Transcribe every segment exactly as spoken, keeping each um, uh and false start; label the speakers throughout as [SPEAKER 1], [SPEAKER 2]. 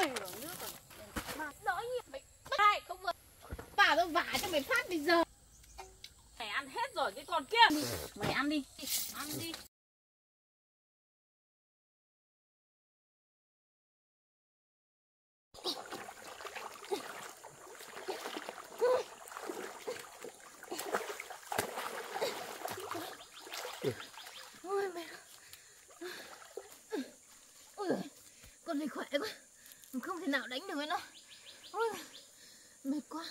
[SPEAKER 1] Ôi đổ nước rồi. Mà đỡ nhỉ mày. Này không vừa. Bà tôi vả cho mày phát bây giờ. Mày ăn hết rồi cái con kia. Mày ăn đi. Ăn đi. Ôi mẹ. Ôi con này khỏe quá. Mình không thể nào đánh được với nó. Ôi mệt quá.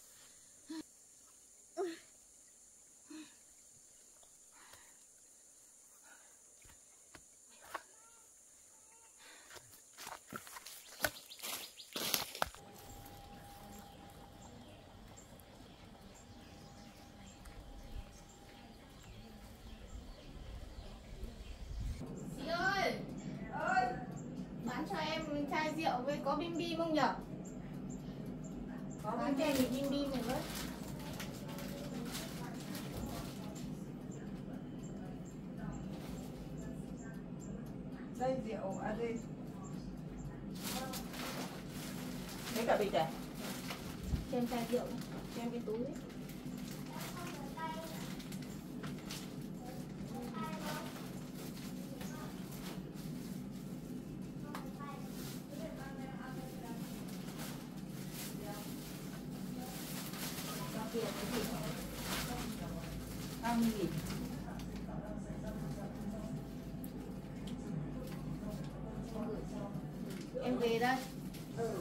[SPEAKER 1] Chai rượu với có bim bim không nhở? Có bán cho em thì bim bim này với.
[SPEAKER 2] Đây rượu à đây. Mấy cả bịch à?
[SPEAKER 1] Cho em chai rượu, cho em cái túi ấy.
[SPEAKER 2] Ăn gì?
[SPEAKER 1] Em về đây. Ừ.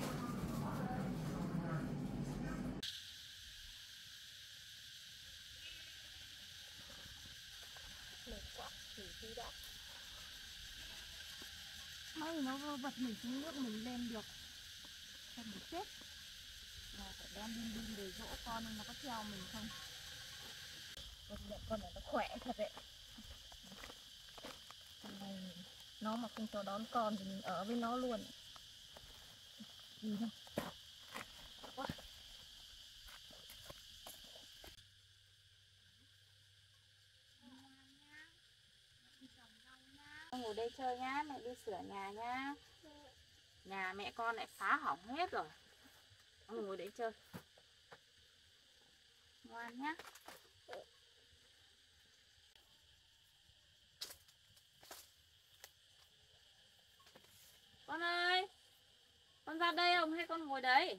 [SPEAKER 1] Mệt quá, thử tí đã. May nó vô vật mình xuống nước mình lên được. Không được chết. Mà phải đem bim bim để dỗ con nên nó có theo mình không? Con này nó khỏe thật đấy. Con này nó mà không cho đón con thì mình ở với nó luôn. Gì đâu. Quá. Con ngồi đây chơi nhá, mẹ đi sửa nhà nhá. Nhà mẹ con lại phá hỏng hết rồi. Con ngồi đấy chơi. Ngoan nhá. Con ơi, con ra đây không hay con ngồi đấy?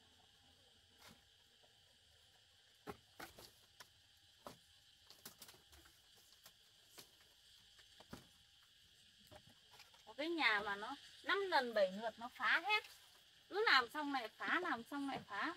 [SPEAKER 1] Có cái nhà mà nó năm lần bảy lượt nó phá hết. Cứ làm xong lại phá, làm xong lại phá.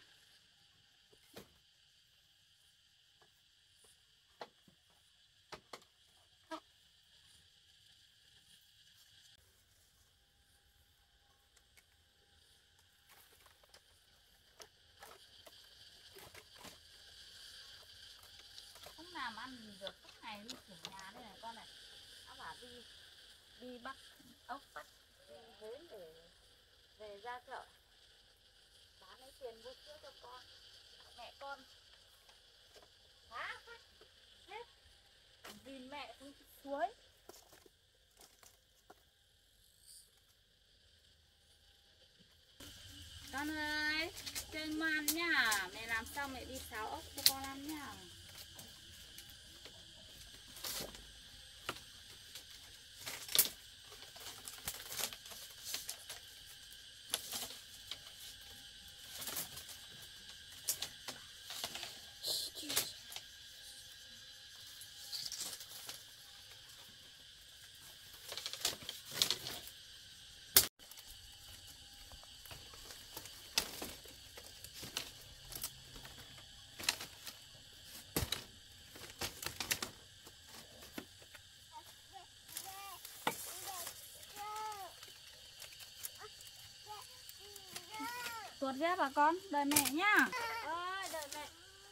[SPEAKER 1] Không làm ăn gì được, suốt ngày đi sửa nhà đây này con này. Nó bảo đi đi bắt ốc, bắt đi hến để về ra chợ bán lấy tiền mua sữa cho con. Mẹ con phá hết hết vì mẹ không chịu suối. Con ơi, chơi ngoan nhá. Mẹ làm xong mẹ đi xáo ốc cho con ăn nhá. Tuột dép à con, đợi mẹ nhá. Ơi, đợi mẹ.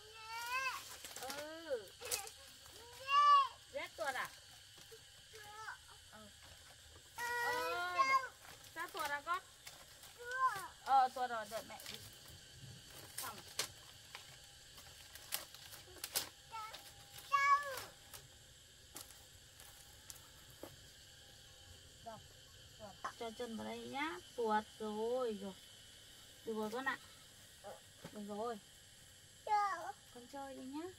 [SPEAKER 1] Ừ. Dép tuột à? Ừ. Ơi, sao tuột à con? Ờ, tuột rồi, đợi mẹ đi. Xong. Đâu? cho chân vào đây nhá. Tuột rồi rồi. Được rồi con ạ. Được rồi. Con chơi đi nhá.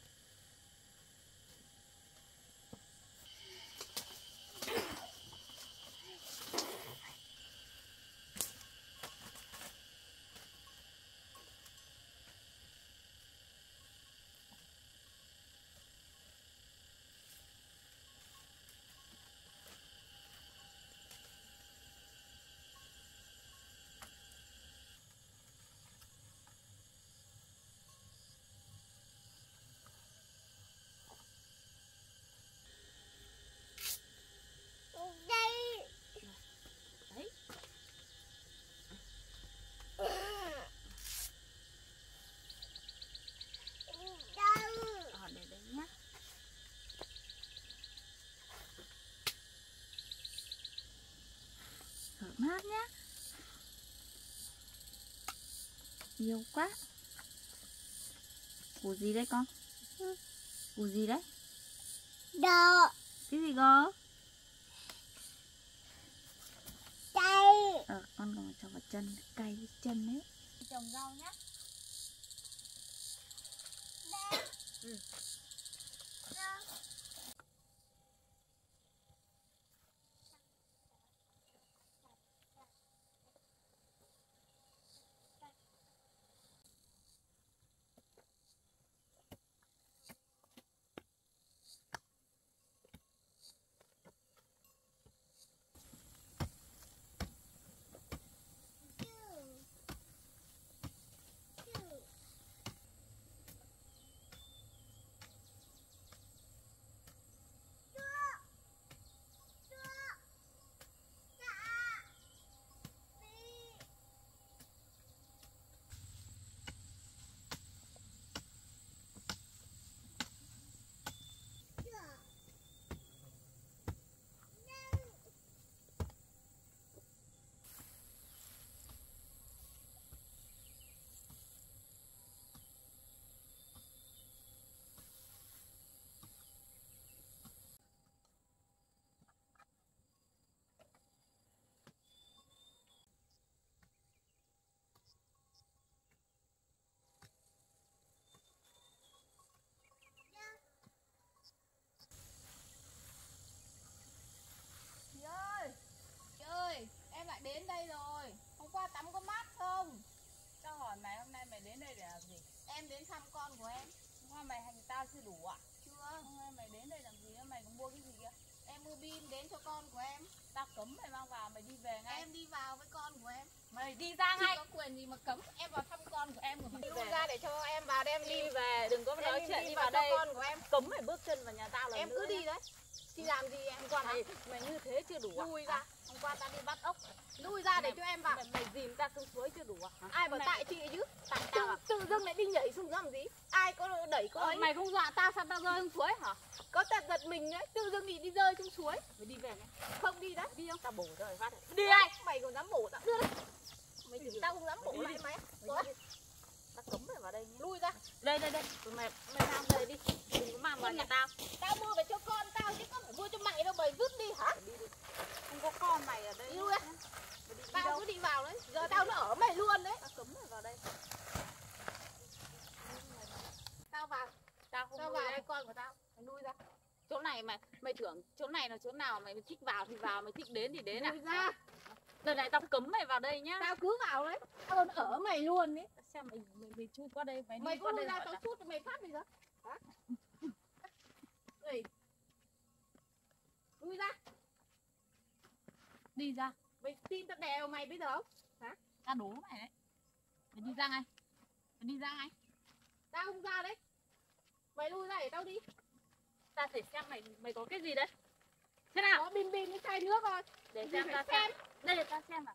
[SPEAKER 1] Mát nhá. Nhiều quá. Củ gì đấy con? Củ gì đấy?
[SPEAKER 3] Đậu.
[SPEAKER 1] Cái gì cơ?
[SPEAKER 3] Cay.
[SPEAKER 1] Ờ, con còn cho vào chân, cay cái chân đấy. Trồng rau nhá. Ừ.
[SPEAKER 4] Đến đây rồi. Hôm qua tắm có mát không?
[SPEAKER 2] Tao hỏi mày hôm nay mày đến đây để làm gì?
[SPEAKER 4] Em đến thăm con của em.
[SPEAKER 2] Hôm qua mày hành tao chưa đủ à?
[SPEAKER 4] Chưa.
[SPEAKER 2] Hôm nay mày đến đây làm gì nữa? Mày có mua cái gì kìa?
[SPEAKER 4] Em mua pin đến cho con của em.
[SPEAKER 2] Tao cấm mày mang vào, mày đi về ngay.
[SPEAKER 4] Em đi vào với con của em.
[SPEAKER 2] Mày đi ra
[SPEAKER 4] Chị
[SPEAKER 2] ngay.
[SPEAKER 4] có quyền gì mà cấm em vào thăm con của em rồi.
[SPEAKER 2] Đi
[SPEAKER 4] Đi
[SPEAKER 2] về.
[SPEAKER 4] ra để cho em vào đem
[SPEAKER 2] Đi
[SPEAKER 4] đi.
[SPEAKER 2] về, đừng có nói chuyện đi vào
[SPEAKER 4] cho
[SPEAKER 2] đây.
[SPEAKER 4] con của em.
[SPEAKER 2] Cấm mày bước chân vào nhà tao lần
[SPEAKER 4] Em
[SPEAKER 2] nữa
[SPEAKER 4] cứ đi
[SPEAKER 2] nhá.
[SPEAKER 4] đấy. Chị làm gì em?
[SPEAKER 2] Hôm qua mày, mày như thế chưa đủ à?
[SPEAKER 4] Lui ra.
[SPEAKER 2] À, hôm qua tao đi bắt ốc.
[SPEAKER 4] Lui ra để
[SPEAKER 2] Mày-
[SPEAKER 4] cho em vào.
[SPEAKER 2] Mày, mày dìm ta xuống suối chưa đủ à? Hả?
[SPEAKER 4] Ai bảo
[SPEAKER 2] Hôm
[SPEAKER 4] tại
[SPEAKER 2] nay-
[SPEAKER 4] chị chứ?
[SPEAKER 2] Tại
[SPEAKER 4] Tự,
[SPEAKER 2] tao à?
[SPEAKER 4] tự dưng lại đi nhảy xuống làm gì? Ai có đẩy cô
[SPEAKER 2] Ờ,
[SPEAKER 4] ấy?
[SPEAKER 2] mày không dọa tao sao tao rơi xuống suối hả?
[SPEAKER 4] Có tật giật mình đấy. Tự dưng thì đi rơi xuống suối.
[SPEAKER 2] Mày đi về nhé.
[SPEAKER 4] Không đi đấy.
[SPEAKER 2] Đi không? Tao bổ rồi phát.
[SPEAKER 4] Đi đây. Mày còn dám bổ tao. Đưa đây.
[SPEAKER 2] Mày đi.
[SPEAKER 4] Tao không dám bổ
[SPEAKER 2] Mày
[SPEAKER 4] mày
[SPEAKER 2] đi.
[SPEAKER 4] mày.
[SPEAKER 2] Mày đi. Tao cấm mày vào đây nhé.
[SPEAKER 4] Lui ra.
[SPEAKER 2] Đây đây đây. Tụi mày mày mang về đi. Đừng có mang vào nhà tao.
[SPEAKER 4] Tao mua về cho con tao chứ không phải mua cho mày đâu, mày vứt đi hả?
[SPEAKER 2] Đi đi. Không có con mày ở đây.
[SPEAKER 4] Đi luôn.
[SPEAKER 2] Mày đi, đi
[SPEAKER 4] Tao
[SPEAKER 2] đâu?
[SPEAKER 4] cứ đi vào đấy, giờ tao nó ở mày luôn đấy.
[SPEAKER 2] Tao cấm mày vào đây.
[SPEAKER 4] Tao vào,
[SPEAKER 2] Tao không
[SPEAKER 4] tao
[SPEAKER 2] nuôi
[SPEAKER 4] vào
[SPEAKER 2] đây.
[SPEAKER 4] với con của tao, mày nuôi ra.
[SPEAKER 2] Chỗ này mày mày tưởng chỗ này là chỗ nào mày thích vào thì vào, mày thích đến thì đến à?
[SPEAKER 4] Nuôi ra,
[SPEAKER 2] Đợt này tao cấm mày vào đây nhá.
[SPEAKER 4] tao cứ vào đấy, tao còn ở mày luôn đấy.
[SPEAKER 2] Xem mày mày, mày chui qua đây, mày,
[SPEAKER 4] Mày
[SPEAKER 2] đi
[SPEAKER 4] cứ
[SPEAKER 2] qua
[SPEAKER 4] nuôi
[SPEAKER 2] đây
[SPEAKER 4] ra
[SPEAKER 2] hỏi
[SPEAKER 4] tao
[SPEAKER 2] tao.
[SPEAKER 4] sút cho mày phát bây giờ. Hả? Này, nuôi ra,
[SPEAKER 2] Đi ra.
[SPEAKER 4] mày tin tao đè vào mày bây giờ không? Hả?
[SPEAKER 2] Tao đố mày đấy. Mày đi ra ngay. Mày đi ra ngay.
[SPEAKER 4] Tao không ra đấy. Mày nuôi ra để tao đi.
[SPEAKER 2] Ta thể xem mày mày có cái gì đấy. Thế nào?
[SPEAKER 4] Có bim bim cái chai nước thôi.
[SPEAKER 2] Để
[SPEAKER 4] Đi
[SPEAKER 2] xem
[SPEAKER 4] phải
[SPEAKER 2] ta
[SPEAKER 4] xem.
[SPEAKER 2] xem. Đây để ta xem nào.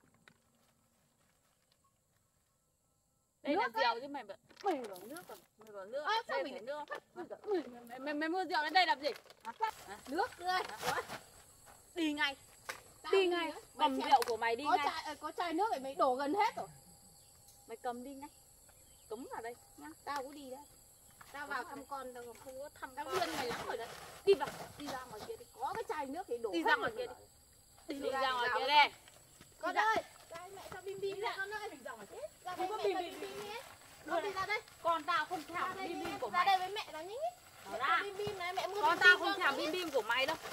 [SPEAKER 2] Đây
[SPEAKER 4] Nước
[SPEAKER 2] là
[SPEAKER 4] đấy.
[SPEAKER 2] rượu chứ mày bảo mày bảo nước rồi. Mày bảo nước.
[SPEAKER 4] Ơ, sao
[SPEAKER 2] Đây
[SPEAKER 4] mình
[SPEAKER 2] phải
[SPEAKER 4] lại-
[SPEAKER 2] nước. Mày, mày, mày, mày mua rượu đến đây làm gì? Hả? Hả?
[SPEAKER 4] Nước tươi.
[SPEAKER 2] Đi ngay.
[SPEAKER 4] Tao
[SPEAKER 2] Đi ngay.
[SPEAKER 4] nữa. Mày
[SPEAKER 2] Cầm
[SPEAKER 4] xem.
[SPEAKER 2] rượu của mày đi
[SPEAKER 4] Có
[SPEAKER 2] ngay.
[SPEAKER 4] chai, ờ, có chai nước để mày đổ gần hết rồi.
[SPEAKER 2] Mày cầm đi ngay. Cấm vào đây nhá.
[SPEAKER 4] Tao cũng đi đấy. Tao vào
[SPEAKER 2] Đúng
[SPEAKER 4] thăm
[SPEAKER 2] rồi.
[SPEAKER 4] con tao không
[SPEAKER 2] Không có thăm
[SPEAKER 4] tao
[SPEAKER 2] con.
[SPEAKER 4] khuyên mày lắm rồi đấy.
[SPEAKER 2] Đi vào, đi ra ngoài kia đi.
[SPEAKER 4] Có cái chai nước thì đổ
[SPEAKER 2] Đi
[SPEAKER 4] hết
[SPEAKER 2] ra ngoài
[SPEAKER 4] rồi.
[SPEAKER 2] kia đi. Đi,
[SPEAKER 4] Đi
[SPEAKER 2] đi
[SPEAKER 4] ra
[SPEAKER 2] ra
[SPEAKER 4] đi
[SPEAKER 2] ngoài
[SPEAKER 4] vào.
[SPEAKER 2] kia đi.
[SPEAKER 4] Con ơi, ra mẹ cho bim bim ra con ơi. Ra đây mẹ cho bim bim nhé. Con đi ra đây.
[SPEAKER 2] Con tao không thèm
[SPEAKER 4] Ra đây
[SPEAKER 2] bim bim của
[SPEAKER 4] ra
[SPEAKER 2] mày.
[SPEAKER 4] đây với mẹ nó nhé.
[SPEAKER 2] Bỏ ra.
[SPEAKER 4] Bim bim này mẹ mua.
[SPEAKER 2] Con
[SPEAKER 4] bim
[SPEAKER 2] tao
[SPEAKER 4] bim
[SPEAKER 2] không
[SPEAKER 4] cho
[SPEAKER 2] thèm
[SPEAKER 4] nhé.
[SPEAKER 2] bim bim của mày đâu.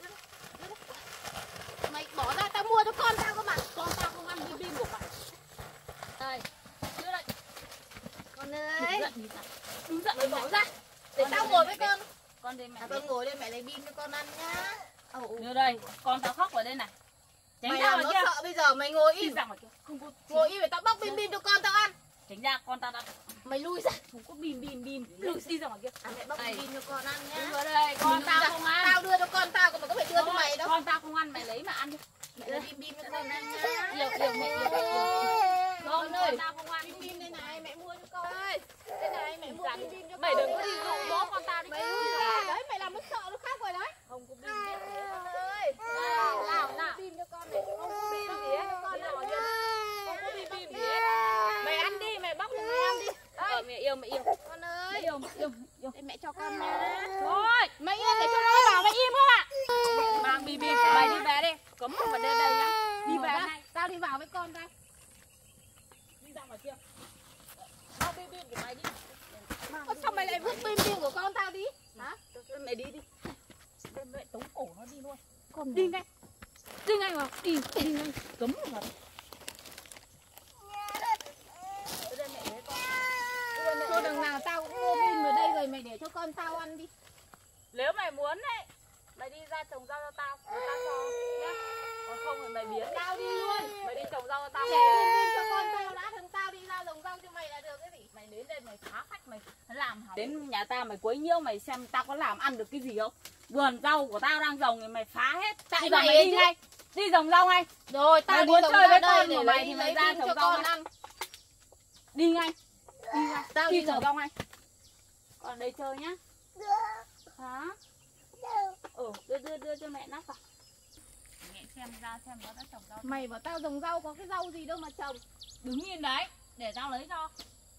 [SPEAKER 4] Mày bỏ ra tao mua cho con tao cơ mà.
[SPEAKER 2] Con tao không ăn bim bim của mày.
[SPEAKER 4] Đây.
[SPEAKER 2] Đưa đây.
[SPEAKER 4] Con
[SPEAKER 2] Đừng
[SPEAKER 4] ơi.
[SPEAKER 2] giận đi ra. Đừng giận
[SPEAKER 4] Mày
[SPEAKER 2] đi
[SPEAKER 4] bỏ
[SPEAKER 2] mày.
[SPEAKER 4] ra. Để
[SPEAKER 2] Con
[SPEAKER 4] tao
[SPEAKER 2] đi
[SPEAKER 4] ngồi
[SPEAKER 2] mẹ
[SPEAKER 4] với con.
[SPEAKER 2] Con đi mẹ.
[SPEAKER 4] À, con ngồi đây mẹ lấy bim cho con ăn nhá. Ồ.
[SPEAKER 2] Đưa đây, con tao khóc ở đây này. Tránh
[SPEAKER 4] Mày
[SPEAKER 2] ra
[SPEAKER 4] làm
[SPEAKER 2] ngoài
[SPEAKER 4] nó
[SPEAKER 2] kia.
[SPEAKER 4] sợ bây giờ mày ngồi
[SPEAKER 2] Đi
[SPEAKER 4] im.
[SPEAKER 2] ra ngoài kia. Không có
[SPEAKER 4] Ngồi im để tao bóc bim bim cho con tao ăn.
[SPEAKER 2] tránh ra, con tao đã
[SPEAKER 4] Mày lui ra.
[SPEAKER 2] không có bim bim bim. Lùi đi ra ngoài kia.
[SPEAKER 4] À, mẹ bóc
[SPEAKER 2] Đây.
[SPEAKER 4] bim bim cho con ăn nhá.
[SPEAKER 2] Đưa đây, con
[SPEAKER 4] Đừng
[SPEAKER 2] tao
[SPEAKER 4] ra.
[SPEAKER 2] không ăn.
[SPEAKER 4] Tao đưa cho con tao còn mày có phải đưa cho
[SPEAKER 2] Thôi,
[SPEAKER 4] mày đâu.
[SPEAKER 2] con tao không ăn, mày lấy mà ăn đi.
[SPEAKER 4] Mẹ lấy bim bim cho con ăn nhá.
[SPEAKER 2] Yêu yêu mẹ yêu mẹ yêu mẹ. Không,
[SPEAKER 4] Con ơi.
[SPEAKER 2] con tao không ăn.
[SPEAKER 4] Bim bim đây này mẹ mua cho con. Đây này mẹ mua bim bim cho con.
[SPEAKER 2] Mày đừng có đi dụ dỗ con tao đi.
[SPEAKER 4] Mày lui ra. Đấy mày làm nó sợ nó khác rồi đấy.
[SPEAKER 2] Không có bim bim.
[SPEAKER 4] Con ơi.
[SPEAKER 2] Nào, nào, nào.
[SPEAKER 4] Bim cho con này. Không có bim gì hết. Con
[SPEAKER 2] Nào,
[SPEAKER 4] ăn
[SPEAKER 2] kia.
[SPEAKER 4] nhá.
[SPEAKER 2] Không có bim bim gì hết. Mày ăn đi, mày bóc cho mày ăn đi. Ờ, mẹ yêu mẹ yêu.
[SPEAKER 4] Con
[SPEAKER 2] Mẹ
[SPEAKER 4] ơi.
[SPEAKER 2] yêu mẹ yêu. Yêu.
[SPEAKER 4] Để mẹ cho con nhá.
[SPEAKER 2] Thôi,
[SPEAKER 4] Mày yên để cho nó bảo mày im không ạ?
[SPEAKER 2] mang bim bim của mày đi về đi. Cấm vào đây đây nhá. Đi về
[SPEAKER 4] Ra.
[SPEAKER 2] ngay.
[SPEAKER 4] Tao đi vào với con tao.
[SPEAKER 2] Đi ra ngoài kia. Mang bim bim của mày đi.
[SPEAKER 4] Ơ, sao mày lại vứt bim bim của con tao đi? Hả?
[SPEAKER 2] Mày đi đi. Đem mẹ tống cổ nó đi luôn. Con đi ngay. Đi ngay vào. Đi, đi ngay. Cấm vào. Đây mẹ lấy con.
[SPEAKER 4] Thôi đằng nào tao cũng mua bim ở đây rồi mày để cho con tao ăn đi.
[SPEAKER 2] Nếu mày muốn đấy, mày đi ra trồng rau cho tao, người ta cho nhá. Còn không thì mày biến
[SPEAKER 4] Tao đi luôn.
[SPEAKER 2] mày đi trồng rau cho tao.
[SPEAKER 4] Để bim bim cho con tao đã, thằng tao đi ra trồng rau cho mày là được cái gì?
[SPEAKER 2] Mày đến đây mày phá khách mày làm hỏng. Đến nhà tao mày quấy nhiêu mày xem tao có làm ăn được cái gì không? Vườn rau của tao đang trồng thì mày phá hết.
[SPEAKER 4] Tại
[SPEAKER 2] Bây giờ
[SPEAKER 4] mày
[SPEAKER 2] mày
[SPEAKER 4] ấy
[SPEAKER 2] đi
[SPEAKER 4] chứ.
[SPEAKER 2] ngay. Đi trồng rau ngay.
[SPEAKER 4] Rồi tao
[SPEAKER 2] Mày
[SPEAKER 4] đi
[SPEAKER 2] muốn
[SPEAKER 4] trồng
[SPEAKER 2] chơi
[SPEAKER 4] rau
[SPEAKER 2] với
[SPEAKER 4] đây
[SPEAKER 2] con
[SPEAKER 4] để
[SPEAKER 2] của mày
[SPEAKER 4] lấy,
[SPEAKER 2] thì mày
[SPEAKER 4] lấy
[SPEAKER 2] ra
[SPEAKER 4] bim
[SPEAKER 2] trồng
[SPEAKER 4] cho
[SPEAKER 2] rau
[SPEAKER 4] con
[SPEAKER 2] ngay.
[SPEAKER 4] ăn.
[SPEAKER 2] Đi ngay. Đi ngay.
[SPEAKER 4] Tao
[SPEAKER 2] đi
[SPEAKER 4] đi
[SPEAKER 2] trồng
[SPEAKER 4] trồng.
[SPEAKER 2] rau ngay. Còn ở đây chơi nhá. Hả? Ừ, đưa đưa đưa cho mẹ nắp vào. Mẹ xem ra xem nó đã trồng rau.
[SPEAKER 4] Mày bảo tao trồng rau có cái rau gì đâu mà trồng.
[SPEAKER 2] Đứng nhìn đấy, để tao lấy cho.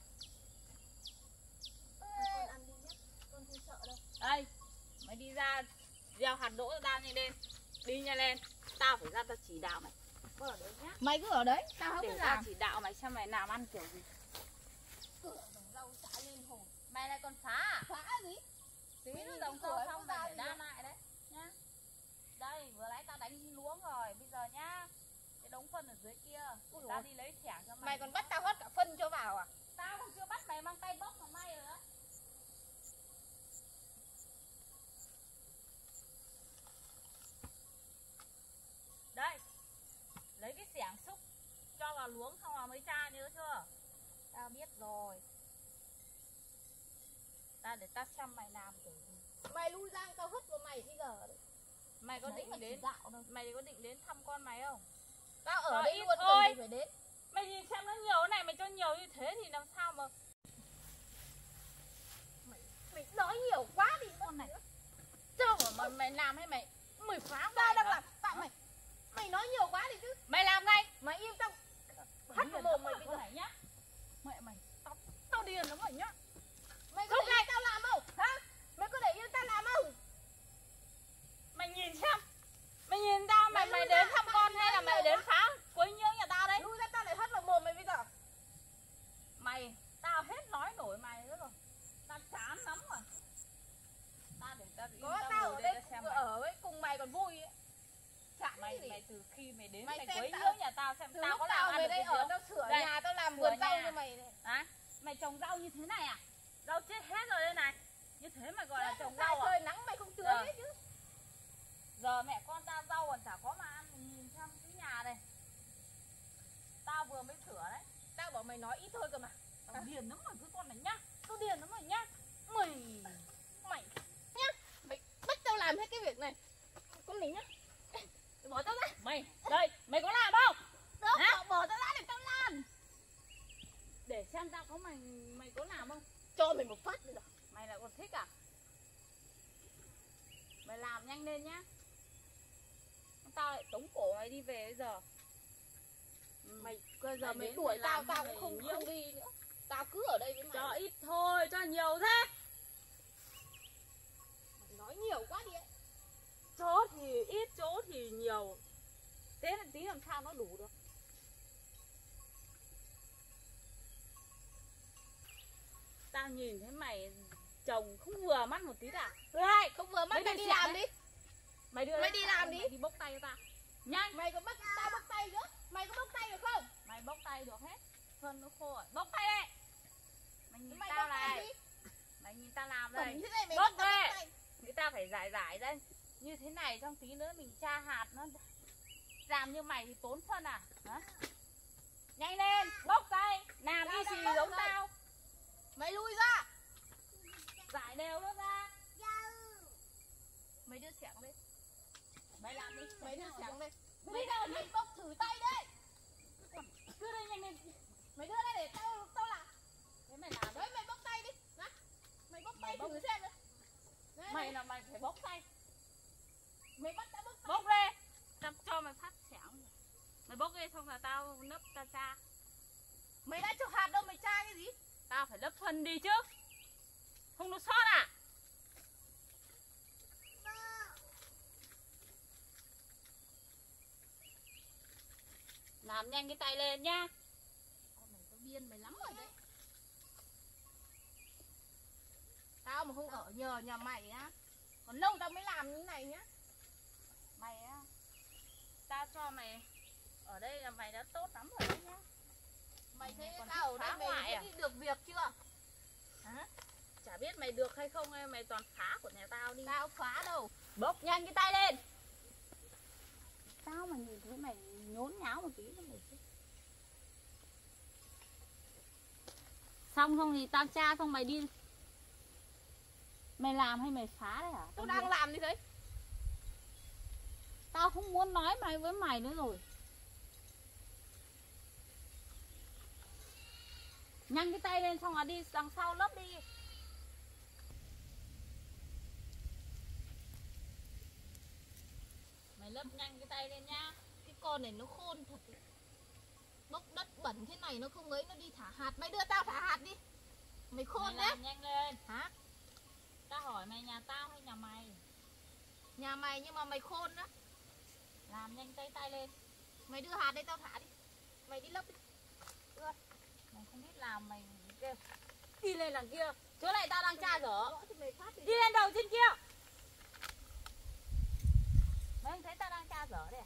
[SPEAKER 4] Con ăn đi nhé. Con không sợ đâu.
[SPEAKER 2] Đây, mày đi ra gieo hạt đỗ cho tao nhanh lên. Đi nhanh lên. Tao phải ra tao chỉ đạo mày. Con ở đấy nhá.
[SPEAKER 4] Mày cứ ở đấy, tao không
[SPEAKER 2] Để
[SPEAKER 4] biết
[SPEAKER 2] tao
[SPEAKER 4] làm.
[SPEAKER 2] chỉ đạo mày xem mày làm ăn kiểu gì.
[SPEAKER 4] Trồng rau xả lên hồn.
[SPEAKER 2] Mày lại còn phá à?
[SPEAKER 4] Phá gì?
[SPEAKER 2] Tí
[SPEAKER 4] Tí
[SPEAKER 2] nữa
[SPEAKER 4] nữa
[SPEAKER 2] trồng
[SPEAKER 4] cửa
[SPEAKER 2] rau
[SPEAKER 4] không
[SPEAKER 2] xong mày
[SPEAKER 4] ra
[SPEAKER 2] phải
[SPEAKER 4] gì
[SPEAKER 2] đa
[SPEAKER 4] đâu.
[SPEAKER 2] lại đấy nhá. Đây, vừa nãy tao đánh luống rồi, bây giờ nhá. Cái đống phân ở dưới kia,
[SPEAKER 4] Ui
[SPEAKER 2] tao
[SPEAKER 4] dồi.
[SPEAKER 2] đi lấy thẻ cho mày.
[SPEAKER 4] Mày còn bắt tao hết cả phân cho vào à?
[SPEAKER 2] Tao còn chưa bắt mày mang tay bốc mà may rồi đó. Đây, lấy cái xẻng xúc cho vào luống xong rồi mới tra, nhớ chưa? Tao biết rồi. Ta để tao xem mày làm kiểu gì.
[SPEAKER 4] Mày lui ra tao hất vào mày bây giờ đấy.
[SPEAKER 2] Mày có
[SPEAKER 4] Đấy
[SPEAKER 2] định
[SPEAKER 4] là
[SPEAKER 2] đến
[SPEAKER 4] chỉ đạo đâu.
[SPEAKER 2] mày có định đến thăm con mày không?
[SPEAKER 4] Tao ở
[SPEAKER 2] Nói
[SPEAKER 4] đây
[SPEAKER 2] ít
[SPEAKER 4] luôn
[SPEAKER 2] thôi.
[SPEAKER 4] cần gì phải đến.
[SPEAKER 2] Mày nhìn xem nó nhiều thế này, mày cho nhiều như thế thì làm sao mà.
[SPEAKER 4] Mày nói nhiều quá đi.
[SPEAKER 2] Con này chứ mà mày làm hay mày mày phá
[SPEAKER 4] Tao
[SPEAKER 2] mày
[SPEAKER 4] đang
[SPEAKER 2] hả?
[SPEAKER 4] làm. Tại mày. Mày nói nhiều quá đi chứ.
[SPEAKER 2] Mày làm ngay.
[SPEAKER 4] Mày im tao.
[SPEAKER 2] Mày
[SPEAKER 4] Hắt
[SPEAKER 2] điên
[SPEAKER 4] vào
[SPEAKER 2] lắm
[SPEAKER 4] mồm mày
[SPEAKER 2] rồi,
[SPEAKER 4] bây
[SPEAKER 2] con
[SPEAKER 4] giờ.
[SPEAKER 2] này nhá. Mẹ mày tao tao điên lắm rồi nhá.
[SPEAKER 4] Mày có để yên tao làm không? Hả? Mày có để yên tao làm không?
[SPEAKER 2] Mày nhìn xem. Mày nhìn tao mày
[SPEAKER 4] Mày
[SPEAKER 2] mày
[SPEAKER 4] lui
[SPEAKER 2] đến
[SPEAKER 4] ra,
[SPEAKER 2] thăm
[SPEAKER 4] mày
[SPEAKER 2] con
[SPEAKER 4] nói
[SPEAKER 2] hay là mày
[SPEAKER 4] nhiều
[SPEAKER 2] đến
[SPEAKER 4] quá.
[SPEAKER 2] phá quấy nhiễu nhà tao đấy?
[SPEAKER 4] Lui ra tao lại hất vào mồm mày bây giờ.
[SPEAKER 2] Mày tao hết nói nổi mày nữa rồi. Tao chán lắm rồi. Tao để tao
[SPEAKER 4] Có
[SPEAKER 2] tao
[SPEAKER 4] tao
[SPEAKER 2] ngồi
[SPEAKER 4] ở
[SPEAKER 2] đây
[SPEAKER 4] đây
[SPEAKER 2] tao xem
[SPEAKER 4] cùng-
[SPEAKER 2] mày.
[SPEAKER 4] ở với cùng mày còn vui ấy. Chả
[SPEAKER 2] Mày
[SPEAKER 4] gì.
[SPEAKER 2] mày từ khi mày đến
[SPEAKER 4] Mày
[SPEAKER 2] mày
[SPEAKER 4] xem
[SPEAKER 2] quấy
[SPEAKER 4] tao-
[SPEAKER 2] nhiễu nhà tao xem
[SPEAKER 4] Từ
[SPEAKER 2] tao
[SPEAKER 4] lúc
[SPEAKER 2] có
[SPEAKER 4] tao
[SPEAKER 2] làm ăn
[SPEAKER 4] về
[SPEAKER 2] được
[SPEAKER 4] đây
[SPEAKER 2] cái gì
[SPEAKER 4] ở
[SPEAKER 2] không?
[SPEAKER 4] tao sửa
[SPEAKER 2] Đây,
[SPEAKER 4] nhà tao làm
[SPEAKER 2] sửa
[SPEAKER 4] vườn rau
[SPEAKER 2] nhà.
[SPEAKER 4] cho mày này.
[SPEAKER 2] Hả? Mày trồng rau như thế này à? Rau chết hết rồi đây này. Như thế mày gọi là trồng
[SPEAKER 4] Tại
[SPEAKER 2] rau à?
[SPEAKER 4] trời nắng mày không tưới
[SPEAKER 2] Ờ.
[SPEAKER 4] hết chứ.
[SPEAKER 2] Giờ mẹ con tao rau còn chả có mà ăn. Mày nhìn xem cái nhà này. Tao vừa mới sửa đấy.
[SPEAKER 4] Tao bảo mày nói ít thôi cơ mà.
[SPEAKER 2] Tao điền lắm rồi cái con này nhá. Tao điền lắm rồi nhá. Mày
[SPEAKER 4] Mày nhá. Mày bắt tao làm hết cái việc này. Con này nhá. Bỏ tao ra.
[SPEAKER 2] Mày đây, mày có làm không?
[SPEAKER 4] Đó,
[SPEAKER 2] Hả?
[SPEAKER 4] bỏ, bỏ tao ra để tao làm.
[SPEAKER 2] Để xem tao có mày mày có làm không?
[SPEAKER 4] Cho mày một phát bây giờ.
[SPEAKER 2] Mày lại còn thích à? Mày làm nhanh lên nhá. Tao lại tống cổ mày đi về bây giờ. Ừ.
[SPEAKER 4] Mày bây giờ
[SPEAKER 2] Mày
[SPEAKER 4] mày
[SPEAKER 2] đến
[SPEAKER 4] đuổi
[SPEAKER 2] mày
[SPEAKER 4] tao
[SPEAKER 2] làm
[SPEAKER 4] tao
[SPEAKER 2] mày
[SPEAKER 4] cũng không
[SPEAKER 2] nhiễu.
[SPEAKER 4] không đi nữa. Tao cứ ở đây với mày.
[SPEAKER 2] Cho ít thôi, cho nhiều thế.
[SPEAKER 4] Mày nói nhiều quá đi ấy.
[SPEAKER 2] Chỗ thì ít, chỗ thì nhiều. Thế là tí làm sao nó đủ được. nhìn thấy mày chồng không vừa mắt một tí nào. Đây,
[SPEAKER 4] Không vừa mắt
[SPEAKER 2] Mấy
[SPEAKER 4] mày
[SPEAKER 2] đứa
[SPEAKER 4] đi
[SPEAKER 2] trẻ
[SPEAKER 4] làm
[SPEAKER 2] đấy.
[SPEAKER 4] đi.
[SPEAKER 2] Mày đưa
[SPEAKER 4] Mày
[SPEAKER 2] đây,
[SPEAKER 4] đi làm đi.
[SPEAKER 2] Mày đi bốc tay cho tao. Nhanh.
[SPEAKER 4] Mày có bắt tao bắt tay nữa. Mày có bóc tay được không?
[SPEAKER 2] Mày bốc tay được hết. Phân nó khô rồi. Bốc tay đây. Mày nhìn
[SPEAKER 4] Mày
[SPEAKER 2] tao
[SPEAKER 4] bóc tay
[SPEAKER 2] này.
[SPEAKER 4] đi.
[SPEAKER 2] Mày nhìn tao làm
[SPEAKER 4] Bẩn
[SPEAKER 2] đây.
[SPEAKER 4] thế này mày
[SPEAKER 2] Bóc
[SPEAKER 4] bắt tao
[SPEAKER 2] về.
[SPEAKER 4] bóc tay.
[SPEAKER 2] Người ta phải giải giải đây. Như thế này trong tí nữa mình tra hạt nó. Làm như mày thì tốn phân à? Hả? Nhanh lên, bốc tay. Làm
[SPEAKER 4] Tao
[SPEAKER 2] đi
[SPEAKER 4] đang
[SPEAKER 2] xì
[SPEAKER 4] bốc
[SPEAKER 2] giống
[SPEAKER 4] đây.
[SPEAKER 2] tao.
[SPEAKER 4] Mày lui ra.
[SPEAKER 2] Giải đều nó ra. Mày đưa xẻng đi. Mày làm đi.
[SPEAKER 4] Mày đưa sẵn đây.
[SPEAKER 2] Mày
[SPEAKER 4] Mày
[SPEAKER 2] đâu
[SPEAKER 4] đưa mày bóc thử tay đây.
[SPEAKER 2] Đưa đây nhanh lên.
[SPEAKER 4] Mày đưa đây để tao tao làm.
[SPEAKER 2] Thế mày làm
[SPEAKER 4] Đấy mày bóc tay đi. Đó. Mày bóc
[SPEAKER 2] Mày
[SPEAKER 4] tay
[SPEAKER 2] bóc.
[SPEAKER 4] thử xem đây. Đây,
[SPEAKER 2] Mày
[SPEAKER 4] đây.
[SPEAKER 2] là mày phải bốc tay.
[SPEAKER 4] Mày bắt tao bóc tay.
[SPEAKER 2] Bốc lên. Tao cho mày phát xẻng. Mày bốc lên xong là tao nấp tao tra.
[SPEAKER 4] Mày đã cho hạt đâu mày tra cái gì?
[SPEAKER 2] Tao phải lấp phân đi chứ. Không nó sót à? Làm nhanh cái tay lên nhá.
[SPEAKER 4] Con này tao điên mày lắm rồi đấy. Tao mà không ở nhờ nhà mày á, còn lâu tao mới làm như thế này nhá.
[SPEAKER 2] Mày á, tao cho mày ở đây là mày đã tốt lắm rồi đấy nhá.
[SPEAKER 4] Mày thấy
[SPEAKER 2] Còn
[SPEAKER 4] tao ở
[SPEAKER 2] phá
[SPEAKER 4] đây mày
[SPEAKER 2] hoại à?
[SPEAKER 4] thấy được việc chưa?
[SPEAKER 2] Hả? Chả biết mày được hay không hay mày toàn phá của nhà tao đi.
[SPEAKER 4] Tao phá đâu.
[SPEAKER 2] Bốc nhanh cái tay lên. Tao mà nhìn thấy mày nhốn nháo một tí nữa mày chứ. Xong không thì tao tra xong mày đi. Mày làm hay mày phá đấy hả?
[SPEAKER 4] Tao đang làm như thế.
[SPEAKER 2] Tao không muốn nói mày với mày nữa rồi. Nhanh cái tay lên xong là đi đằng sau lớp đi. Mày lấp nhanh cái tay lên nhá.
[SPEAKER 4] Cái con này nó khôn thật. Bốc đất bẩn thế này nó không ấy, nó đi thả hạt. Mày đưa tao thả hạt đi. Mày khôn
[SPEAKER 2] Mày
[SPEAKER 4] đấy.
[SPEAKER 2] làm nhanh lên.
[SPEAKER 4] Hả?
[SPEAKER 2] Tao hỏi mày nhà tao hay nhà mày?
[SPEAKER 4] Nhà mày nhưng mà mày khôn đó.
[SPEAKER 2] Làm nhanh tay tay lên.
[SPEAKER 4] Mày đưa hạt đây tao thả đi. Mày đi lấp đi. Đưa.
[SPEAKER 2] Mày không biết làm mày kêu. Đi lên đằng kia. Chỗ này tao đang tra dở.
[SPEAKER 4] Gõ thì mày phát đi.
[SPEAKER 2] Đi lên đầu trên kia. Mày không thấy tao đang tra dở đây à?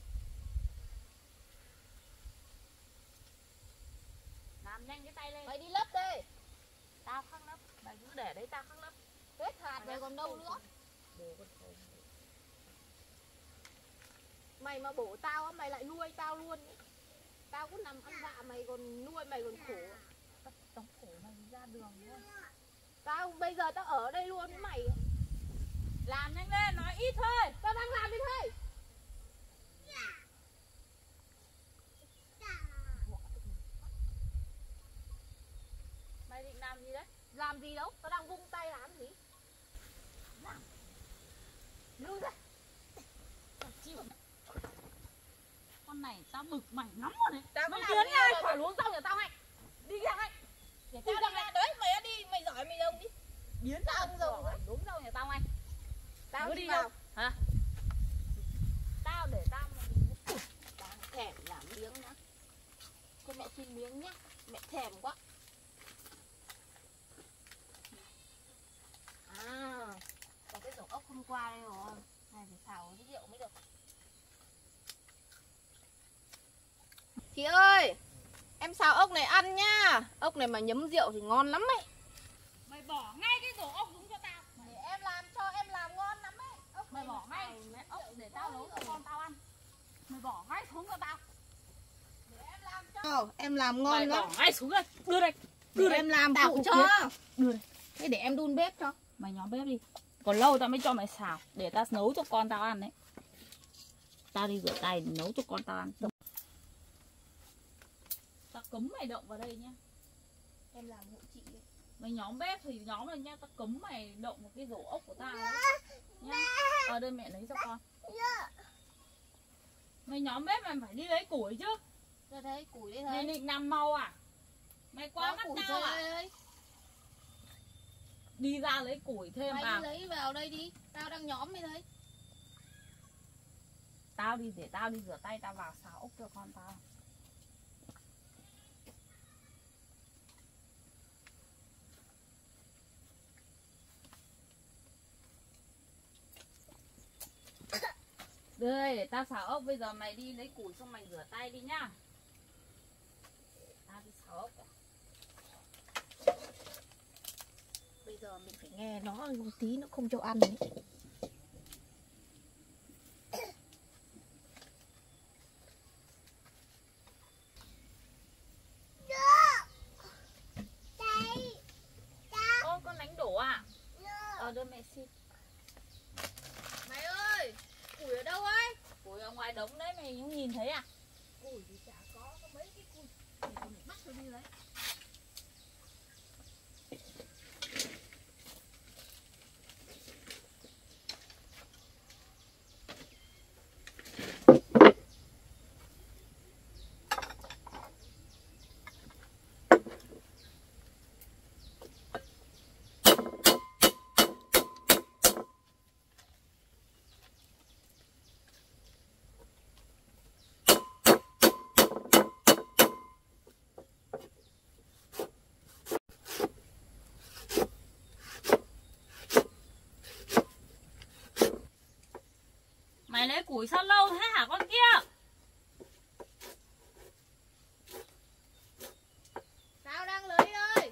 [SPEAKER 2] Làm nhanh cái tay lên.
[SPEAKER 4] Mày đi lấp đi.
[SPEAKER 2] Tao khắc lấp. Mày cứ để đấy tao khắc lấp.
[SPEAKER 4] Hết hạt rồi còn đâu nữa.
[SPEAKER 2] Đồ con khổ.
[SPEAKER 4] Mày mà bổ tao á, mày lại nuôi tao luôn ý. Tao cũng nằm ăn vạ mày còn nuôi mày còn khổ.
[SPEAKER 2] Tao khổ mày ra đường luôn.
[SPEAKER 4] Tao bây giờ tao ở đây luôn với mày.
[SPEAKER 2] Làm nhanh lên, nói ít thôi.
[SPEAKER 4] Tao đang làm đi thôi.
[SPEAKER 2] Mày định làm gì đấy?
[SPEAKER 4] Làm gì đâu, tao đang vung tay làm gì.
[SPEAKER 2] Lui ra. Tao chịu. Con này tao bực mày lắm rồi đấy.
[SPEAKER 4] Tao
[SPEAKER 2] Mày
[SPEAKER 4] có
[SPEAKER 2] tiến
[SPEAKER 4] làm gì
[SPEAKER 2] ra
[SPEAKER 4] đâu
[SPEAKER 2] khỏi
[SPEAKER 4] mà-
[SPEAKER 2] luống rau nhà tao hay. Đi ra hay. Để
[SPEAKER 4] Tao
[SPEAKER 2] tao
[SPEAKER 4] đi
[SPEAKER 2] đi
[SPEAKER 4] ra đấy, mày đi, mày giỏi mày đâu đi.
[SPEAKER 2] biến ra
[SPEAKER 4] Ông rồi.
[SPEAKER 2] khỏi luống rau nhà tao hay.
[SPEAKER 4] Tao
[SPEAKER 2] Cứ
[SPEAKER 4] đi
[SPEAKER 2] đi
[SPEAKER 4] vào.
[SPEAKER 2] đâu? Hả? Tao để tao mà
[SPEAKER 4] Tao thèm làm miếng nhá. Cho mẹ xin miếng nhá. Mẹ thèm quá. À, có cái rổ ốc hôm qua đây rồi. Này phải xào với rượu mới được. Chị ơi, em xào ốc này ăn nhá. Ốc này mà nhấm rượu thì ngon lắm ấy.
[SPEAKER 2] mày bỏ ngay cái rổ ốc xuống cho tao.
[SPEAKER 4] Để em làm cho em làm ngon lắm ấy. Ốc
[SPEAKER 2] Mày
[SPEAKER 4] này
[SPEAKER 2] bỏ
[SPEAKER 4] mà
[SPEAKER 2] ngay
[SPEAKER 4] xào mẹ
[SPEAKER 2] ốc
[SPEAKER 4] rượu
[SPEAKER 2] để
[SPEAKER 4] thì
[SPEAKER 2] tao
[SPEAKER 4] ngon
[SPEAKER 2] nấu cho
[SPEAKER 4] rồi.
[SPEAKER 2] con tao ăn. Mày bỏ ngay xuống cho tao.
[SPEAKER 4] Để em làm cho. Ờ, em làm
[SPEAKER 2] Mày
[SPEAKER 4] ngon lắm.
[SPEAKER 2] bỏ ngay xuống đây. Đưa đây. Đưa
[SPEAKER 4] Đưa
[SPEAKER 2] đây.
[SPEAKER 4] em làm
[SPEAKER 2] Tao
[SPEAKER 4] phụ
[SPEAKER 2] không
[SPEAKER 4] cho.
[SPEAKER 2] biết. Đưa đây.
[SPEAKER 4] Thế để em đun bếp cho.
[SPEAKER 2] Mày nhóm bếp đi. Còn lâu tao mới cho mày xào. Để tao nấu cho con tao ăn đấy. Tao đi rửa tay để nấu cho con tao ăn. Tao cấm mày động vào đây nhá.
[SPEAKER 4] Em làm hộ chị ấy.
[SPEAKER 2] Mày nhóm bếp thì nhóm rồi nhá. Tao cấm mày động vào cái rổ ốc của tao đấy. Nhá. Ở đây mẹ lấy cho con. Mày nhóm bếp mày phải đi lấy củi chứ.
[SPEAKER 4] Ra đây, củi đây
[SPEAKER 2] Mày
[SPEAKER 4] thấy.
[SPEAKER 2] định nằm màu à? Mày quá
[SPEAKER 4] Có
[SPEAKER 2] mắt
[SPEAKER 4] củi
[SPEAKER 2] tao
[SPEAKER 4] đây
[SPEAKER 2] à?
[SPEAKER 4] đây.
[SPEAKER 2] Đi ra lấy củi thêm
[SPEAKER 4] Mày
[SPEAKER 2] vào.
[SPEAKER 4] đi lấy vào đây đi. Tao đang nhóm đây thấy.
[SPEAKER 2] Tao đi để tao đi rửa tay tao vào xào ốc cho con tao. Đây, để tao xào ốc. Bây giờ mày đi lấy củi xong mày rửa tay đi nhá. Tao đi xào ốc.
[SPEAKER 4] Bây giờ mình phải nghe nó một tí nó không cho ăn ấy.
[SPEAKER 2] Ô, con đánh đổ à? Ờ, đưa mẹ xin.
[SPEAKER 4] Mày ơi, củi ở đâu ấy?
[SPEAKER 2] Củi ở ngoài đống đấy, mày không nhìn thấy à?
[SPEAKER 4] Củi thì chả có, có mấy cái củi. Để mình bắt nó đi lấy.
[SPEAKER 2] Mày lấy củi sao lâu thế hả con kia?
[SPEAKER 4] Tao đang lấy đây.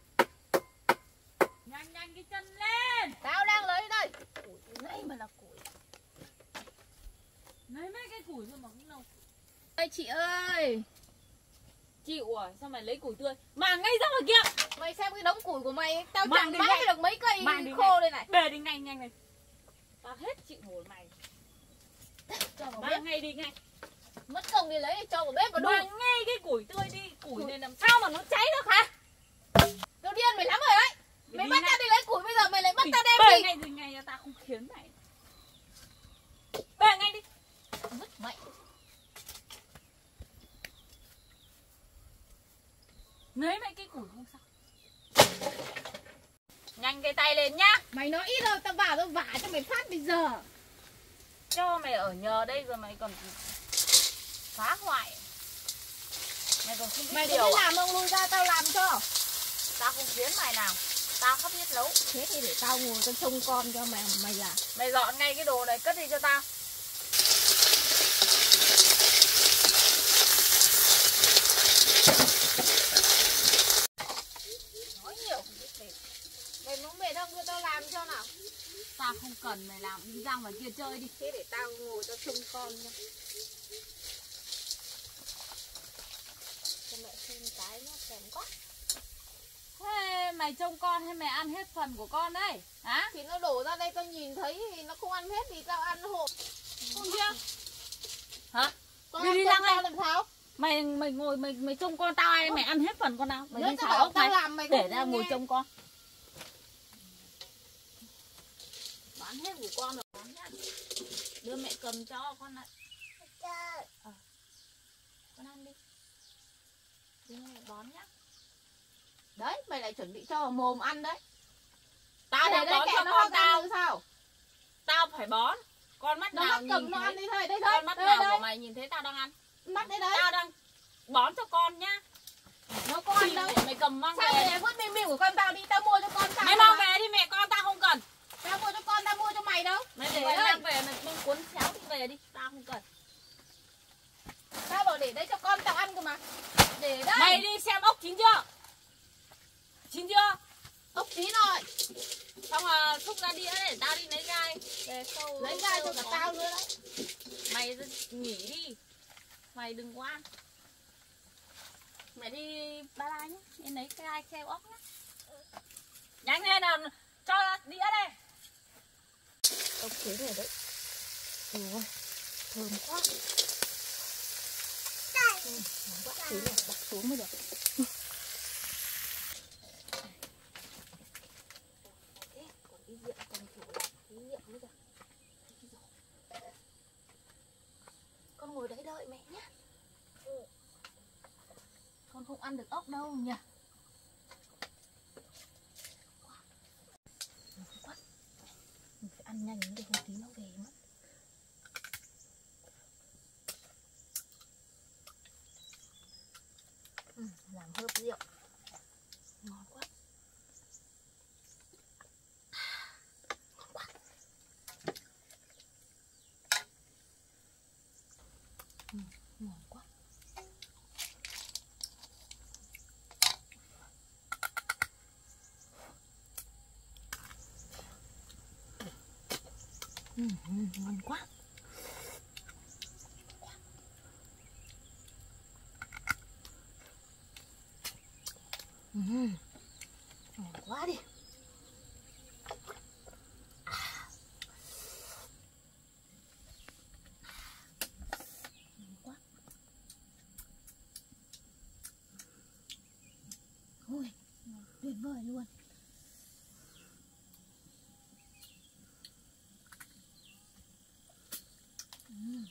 [SPEAKER 2] Nhanh nhanh cái chân lên.
[SPEAKER 4] Tao đang lấy đây. Củi này mà là củi.
[SPEAKER 2] Lấy mấy cái củi thôi mà cũng lâu.
[SPEAKER 4] Ê chị ơi,
[SPEAKER 2] Chịu à? Sao mày lấy củi tươi? Mà ngay ra ngoài kia.
[SPEAKER 4] mày xem cái đống củi của mày, tao
[SPEAKER 2] Mang
[SPEAKER 4] chẳng
[SPEAKER 2] đi
[SPEAKER 4] bãi
[SPEAKER 2] ngay.
[SPEAKER 4] được mấy cây
[SPEAKER 2] Mang đi
[SPEAKER 4] khô
[SPEAKER 2] ngay.
[SPEAKER 4] đây này.
[SPEAKER 2] Về đi ngay nhanh này. Tao hết chịu nổi mày.
[SPEAKER 4] Cho vào bếp,
[SPEAKER 2] Mang ngay đi ngay.
[SPEAKER 4] mất công đi lấy cho vào bếp và đun.
[SPEAKER 2] Mang ngay cái củi tươi đi. Củi này làm sao mà nó cháy được hả?
[SPEAKER 4] Tao điên mày lắm rồi đấy. Mày
[SPEAKER 2] đi
[SPEAKER 4] bắt
[SPEAKER 2] ngay.
[SPEAKER 4] tao đi lấy củi, bây giờ mày lại bắt tao đem
[SPEAKER 2] Về
[SPEAKER 4] đi.
[SPEAKER 2] ngay đi ngay, tao không khiến mày. Về ngay đi.
[SPEAKER 4] Mất mày.
[SPEAKER 2] Lấy mấy cái củi không sao. Nhanh cái tay lên nhá.
[SPEAKER 4] Mày nói ít rồi, tao vào tao vả cho mày phát bây giờ.
[SPEAKER 2] Cho mày ở nhờ đây rồi mày còn phá hoại. Mày còn không biết
[SPEAKER 4] Mày có
[SPEAKER 2] điều
[SPEAKER 4] biết
[SPEAKER 2] à?
[SPEAKER 4] làm không, lui ra tao làm cho.
[SPEAKER 2] Tao không khiến mày nào. Tao không biết nấu.
[SPEAKER 4] Thế thì để tao ngồi tao trông con cho mày mày làm.
[SPEAKER 2] Mày dọn ngay cái đồ này cất đi cho tao.
[SPEAKER 4] Nói nhiều không biết mệt. Mày muốn mệt không, đưa tao làm cho nào.
[SPEAKER 2] Tao không cần mày làm, đi ra ngoài kia chơi đi.
[SPEAKER 4] Thế để tao ngồi tao trông con nha. Cho mẹ xin cái nó kèm quá.
[SPEAKER 2] Thế mày trông con hay mày ăn hết phần của con đấy? Hả?
[SPEAKER 4] Thì nó đổ ra đây tao nhìn thấy thì nó không ăn hết thì tao ăn hộ.
[SPEAKER 2] Con kia. Hả?
[SPEAKER 4] Con
[SPEAKER 2] Đi
[SPEAKER 4] ăn
[SPEAKER 2] đi
[SPEAKER 4] con
[SPEAKER 2] ra ngay.
[SPEAKER 4] tao làm sao?
[SPEAKER 2] Mày mày ngồi mày mày trông con tao ai mày ăn hết phần con nào? Mày
[SPEAKER 4] Nếu
[SPEAKER 2] đi
[SPEAKER 4] tao
[SPEAKER 2] xào
[SPEAKER 4] bảo
[SPEAKER 2] ốc
[SPEAKER 4] tao
[SPEAKER 2] mày
[SPEAKER 4] làm mày
[SPEAKER 2] để
[SPEAKER 4] không
[SPEAKER 2] ra ngồi
[SPEAKER 4] nghe.
[SPEAKER 2] trông con. Bán hết của con rồi bán nhá. Đưa mẹ cầm cho con này. À. Con ăn đi. Đưa mẹ bón nhá.
[SPEAKER 4] Đấy, mày lại chuẩn bị cho vào mồm ăn đấy.
[SPEAKER 2] Tao
[SPEAKER 4] để
[SPEAKER 2] để
[SPEAKER 4] đấy
[SPEAKER 2] bón
[SPEAKER 4] kệ
[SPEAKER 2] cho
[SPEAKER 4] nó
[SPEAKER 2] con
[SPEAKER 4] không
[SPEAKER 2] tao.
[SPEAKER 4] ăn được sao?
[SPEAKER 2] Tao phải bón. Con mắt
[SPEAKER 4] Nó
[SPEAKER 2] nào
[SPEAKER 4] mắt cầm
[SPEAKER 2] nhìn
[SPEAKER 4] nó
[SPEAKER 2] thấy.
[SPEAKER 4] ăn đi thôi, đây thôi.
[SPEAKER 2] Con mắt
[SPEAKER 4] đây,
[SPEAKER 2] nào
[SPEAKER 4] đây.
[SPEAKER 2] của mày nhìn thấy tao đang ăn.
[SPEAKER 4] Mắt đây đấy.
[SPEAKER 2] Tao đang bón cho con nhá.
[SPEAKER 4] Nó có ăn
[SPEAKER 2] Chị
[SPEAKER 4] đâu.
[SPEAKER 2] để mày cầm mang
[SPEAKER 4] Sao
[SPEAKER 2] về.
[SPEAKER 4] mày lại vứt bim bim của con tao đi, tao mua cho con tao.
[SPEAKER 2] Mày mang về đi mẹ, con tao không cần.
[SPEAKER 4] Tao mua cho con, tao mua cho mày đâu.
[SPEAKER 2] Mày để
[SPEAKER 4] Mày
[SPEAKER 2] mang về mày mang cuốn xéo đi về đi, tao không cần.
[SPEAKER 4] Tao bảo để đấy cho con tao ăn cơ mà. Để đây.
[SPEAKER 2] Mày đi xem ốc chín chưa? Chín chưa?
[SPEAKER 4] Ốc chín rồi.
[SPEAKER 2] Xong là xúc ra đĩa để tao đi lấy gai. Về khâu
[SPEAKER 4] Lấy gai cho cả
[SPEAKER 2] khâu
[SPEAKER 4] tao
[SPEAKER 2] bón.
[SPEAKER 4] nữa đấy.
[SPEAKER 2] Mày nghỉ đi. Mày đừng có ăn. Mày đi ba la nhá, đi lấy cái gai kheo ốc nhá. Nhanh lên nào, cho đĩa đây.
[SPEAKER 4] Ốc chín rồi đấy. Ôi, thơm quá. Ừ, ngon quá, chín rồi, đặt xuống mới được. Thế, còn cái rượu còn thử lại cái rượu mới được. Con ngồi đấy đợi mẹ nhé.
[SPEAKER 2] Con không ăn được ốc đâu nhỉ.
[SPEAKER 4] Mình phải ăn nhanh để không tí nó về mất. Ừ, làm hớp rượu. Ngon quá. Ngon quá. Ừ, ừ, ngon quá. Ừ, ngon quá đi. Ngon quá. Ôi, tuyệt vời luôn. Ừ.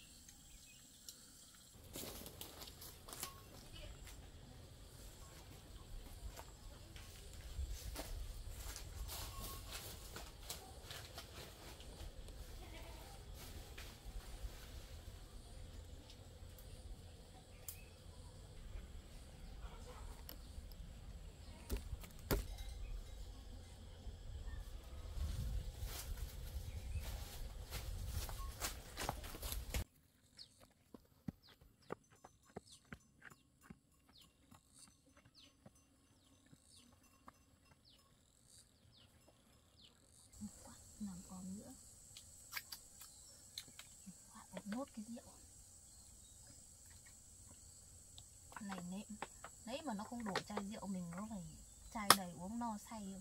[SPEAKER 4] Làm còn nữa. Phải nốt cái rượu này nệm đấy, mà nó không đổ chai rượu mình nó phải chai đầy uống no say rồi.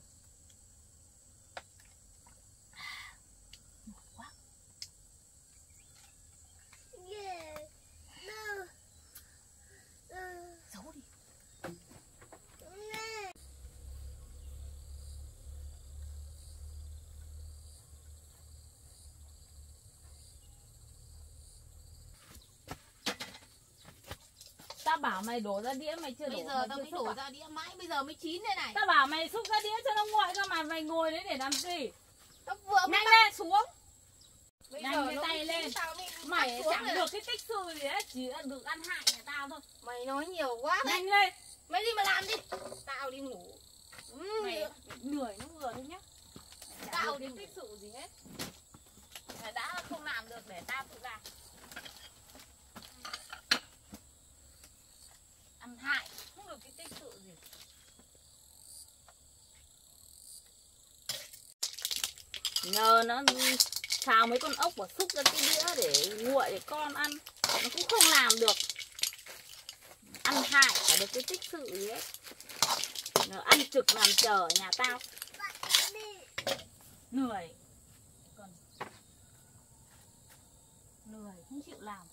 [SPEAKER 4] Ngon quá. Giấu đi.
[SPEAKER 2] Tao bảo mày đổ ra đĩa mày chưa đổ.
[SPEAKER 4] Bây giờ tao mới đổ ra đĩa mãi, bây giờ mới chín đây này.
[SPEAKER 2] Tao bảo mày xúc ra đĩa cho nó nguội cơ mà mày ngồi đấy để làm gì?
[SPEAKER 4] Tao vừa mới
[SPEAKER 2] Nhanh
[SPEAKER 4] bắt
[SPEAKER 2] lên.
[SPEAKER 4] xuống. Bây
[SPEAKER 2] Nhanh
[SPEAKER 4] giờ
[SPEAKER 2] cái
[SPEAKER 4] nó
[SPEAKER 2] tay
[SPEAKER 4] mới
[SPEAKER 2] lên.
[SPEAKER 4] chín, tao mới
[SPEAKER 2] Mày
[SPEAKER 4] bắt xuống
[SPEAKER 2] chẳng
[SPEAKER 4] rồi.
[SPEAKER 2] được cái tích sự gì hết, chỉ được ăn hại nhà tao thôi.
[SPEAKER 4] Mày nói nhiều quá đấy.
[SPEAKER 2] Nhanh lên.
[SPEAKER 4] Mày đi mà làm đi. Tao đi ngủ. Ừ,
[SPEAKER 2] Mày lười nó vừa thôi nhá. Chả
[SPEAKER 4] Tao
[SPEAKER 2] được
[SPEAKER 4] đi
[SPEAKER 2] cái tích sự gì hết. Mày đã không làm được để tao tự làm. Ăn hại, không được cái tích sự gì. Nhờ nó xào mấy con ốc và xúc ra cái đĩa để nguội để con ăn. Nó cũng không làm được. Ăn hại phải được cái tích sự gì hết. Nó ăn trực làm chờ ở nhà tao. Lười. Còn lười không chịu làm.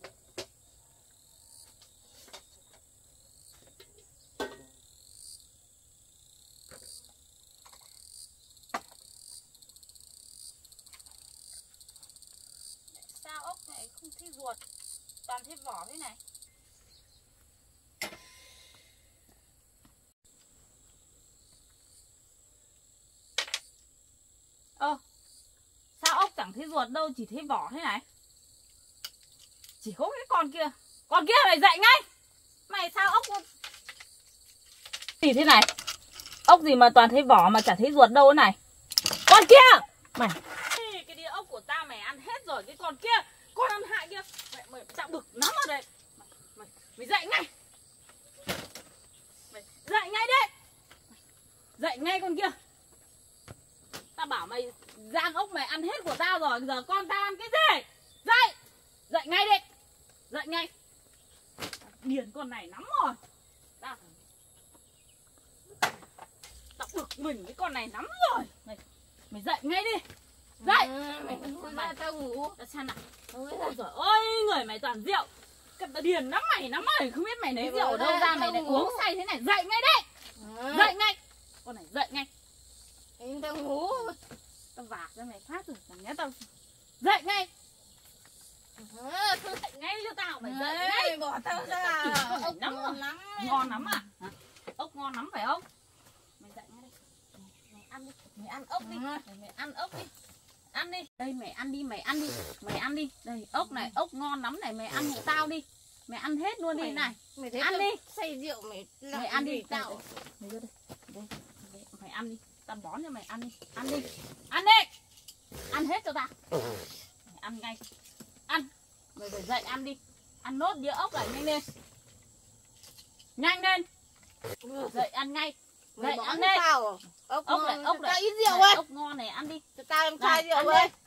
[SPEAKER 2] Sao ốc này không thấy ruột, toàn thấy vỏ thế này. Ơ, sao ốc chẳng thấy ruột đâu, chỉ thấy vỏ thế này. Chỉ có cái con kia. Con kia mày dậy ngay. Mày sao ốc gì thế này? Ốc gì mà toàn thấy vỏ mà chả thấy ruột đâu thế này. Con kia. Mày, cái đĩa ốc của tao mày ăn hết rồi. Cái con kia, con ăn hại kia. Mày, mày tao bực lắm ở đây. Mày, mày, mày dậy ngay. Mày dậy ngay đi. Dậy ngay con kia. Tao bảo mày rang ốc mày ăn hết của tao rồi. Giờ con tao ăn cái gì? Dậy. Dậy ngay đi. Dậy ngay. Điền con này lắm rồi. Tao Tao bực mình với con này lắm rồi. Mày, mày dậy ngay đi. Dậy.
[SPEAKER 4] Ừ, mày cứ ra tao ngủ.
[SPEAKER 2] Tao xem nào. Ôi giời ơi, người mày toàn rượu. Cầm tao điền lắm mày lắm rồi. Không biết mày lấy
[SPEAKER 4] Mày
[SPEAKER 2] rượu ở đâu
[SPEAKER 4] ra,
[SPEAKER 2] ra
[SPEAKER 4] tao
[SPEAKER 2] mày lại
[SPEAKER 4] ngủ.
[SPEAKER 2] uống say thế này. Dậy ngay đi.
[SPEAKER 4] Ừ.
[SPEAKER 2] Dậy ngay. Con này dậy ngay.
[SPEAKER 4] Anh tao ngủ.
[SPEAKER 2] Tao vạc cho mày phát rồi. Thằng nhá tao. Dậy ngay.
[SPEAKER 4] Ừ.
[SPEAKER 2] Dậy ngay cho tao. Mày
[SPEAKER 4] Đấy,
[SPEAKER 2] dậy ngay.
[SPEAKER 4] bỏ tao ra.
[SPEAKER 2] Con này
[SPEAKER 4] Ốc
[SPEAKER 2] nóng
[SPEAKER 4] ngon
[SPEAKER 2] à?
[SPEAKER 4] lắm.
[SPEAKER 2] Ngon lắm à? Hả? Ốc ngon lắm phải không? Mày dậy ngay đây. Mày, mày ăn đi. Mày ăn ốc đi.
[SPEAKER 4] Ừ.
[SPEAKER 2] Mày, mày ăn ốc đi. Ăn đi. Đây mày ăn đi. Mày ăn đi. Mày ăn đi. Đây ốc này. Ốc ngon lắm này. Mày ăn hộ tao đi. Mày ăn hết luôn đi
[SPEAKER 4] Mày-
[SPEAKER 2] này.
[SPEAKER 4] Mày thấy
[SPEAKER 2] Ăn
[SPEAKER 4] tao
[SPEAKER 2] đi.
[SPEAKER 4] say rượu mày
[SPEAKER 2] Mày ăn đi.
[SPEAKER 4] tao.
[SPEAKER 2] Đây, đây. Mày vô đây. Đây. Đây. Mày ăn đi. Tao bón cho mày ăn đi. Ăn đi. Ăn đi. Ăn hết cho tao. Mày ăn ngay. Ăn. Mày phải dậy ăn đi. Ăn nốt đĩa ốc này nhanh lên. Nhanh lên. Dậy ăn ngay.
[SPEAKER 4] Mày
[SPEAKER 2] Dậy
[SPEAKER 4] bỏ
[SPEAKER 2] ăn
[SPEAKER 4] ăn
[SPEAKER 2] đi.
[SPEAKER 4] sao? Ốc
[SPEAKER 2] Ốc này,
[SPEAKER 4] ngon,
[SPEAKER 2] ốc
[SPEAKER 4] cho
[SPEAKER 2] này.
[SPEAKER 4] tao ít rượu
[SPEAKER 2] Này,
[SPEAKER 4] ơi.
[SPEAKER 2] ốc ngon này ăn đi.
[SPEAKER 4] Cho tao làm
[SPEAKER 2] Này,
[SPEAKER 4] chai rượu
[SPEAKER 2] ăn
[SPEAKER 4] ơi.
[SPEAKER 2] đi.